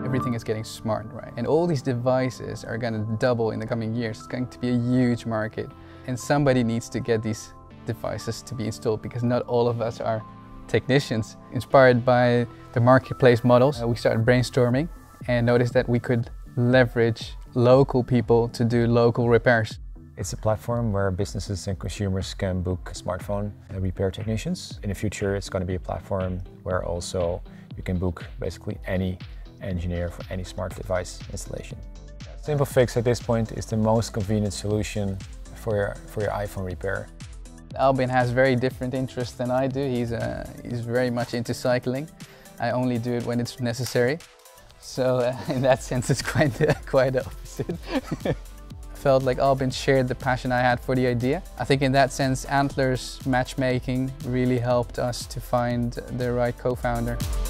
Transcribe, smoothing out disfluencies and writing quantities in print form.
Everything is getting smart, right? And all these devices are going to double in the coming years. It's going to be a huge market. And somebody needs to get these devices to be installed because not all of us are technicians. Inspired by the marketplace models, we started brainstorming and noticed that we could leverage local people to do local repairs. It's a platform where businesses and consumers can book smartphone repair technicians. In the future, it's going to be a platform where also you can book basically any engineer for any smart device installation. Simple Fix at this point is the most convenient solution for your iPhone repair. Albin has very different interests than I do. He's very much into cycling. I only do it when it's necessary. So in that sense, it's quite the opposite. I felt like Albin shared the passion I had for the idea. I think in that sense, Antler's matchmaking really helped us to find the right co-founder.